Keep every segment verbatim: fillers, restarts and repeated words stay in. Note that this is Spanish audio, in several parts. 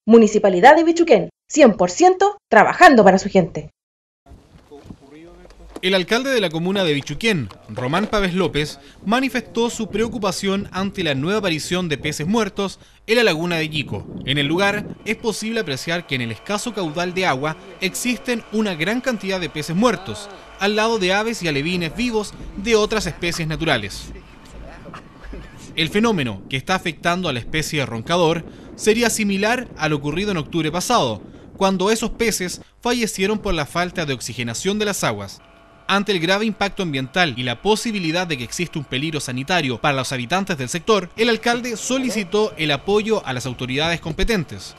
Municipalidad de Bichuquén, cien por ciento trabajando para su gente. El alcalde de la comuna de Bichuquén, Román Pávez López, manifestó su preocupación ante la nueva aparición de peces muertos en la laguna de Yico. En el lugar es posible apreciar que en el escaso caudal de agua existen una gran cantidad de peces muertos, al lado de aves y alevines vivos de otras especies naturales. El fenómeno que está afectando a la especie de roncador sería similar a lo ocurrido en octubre pasado, cuando esos peces fallecieron por la falta de oxigenación de las aguas. Ante el grave impacto ambiental y la posibilidad de que exista un peligro sanitario para los habitantes del sector, el alcalde solicitó el apoyo a las autoridades competentes.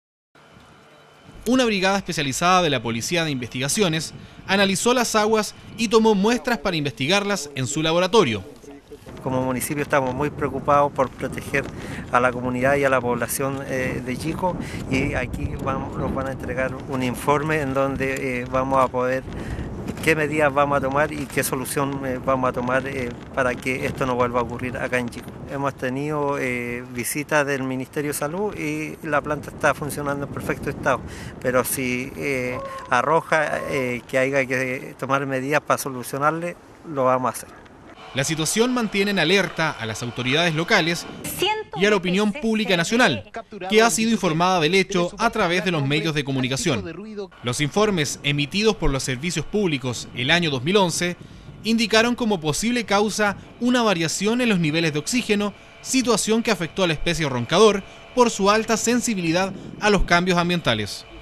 Una brigada especializada de la Policía de Investigaciones analizó las aguas y tomó muestras para investigarlas en su laboratorio. Como municipio estamos muy preocupados por proteger a la comunidad y a la población eh, de Yico, y aquí vamos, nos van a entregar un informe en donde eh, vamos a poder qué medidas vamos a tomar y qué solución eh, vamos a tomar eh, para que esto no vuelva a ocurrir acá en Yico. Hemos tenido eh, visitas del Ministerio de Salud y la planta está funcionando en perfecto estado, pero si eh, arroja eh, que haya que tomar medidas para solucionarle, lo vamos a hacer. La situación mantiene en alerta a las autoridades locales y a la opinión pública nacional, que ha sido informada del hecho a través de los medios de comunicación. Los informes emitidos por los servicios públicos el año dos mil once indicaron como posible causa una variación en los niveles de oxígeno, situación que afectó a la especie roncador por su alta sensibilidad a los cambios ambientales.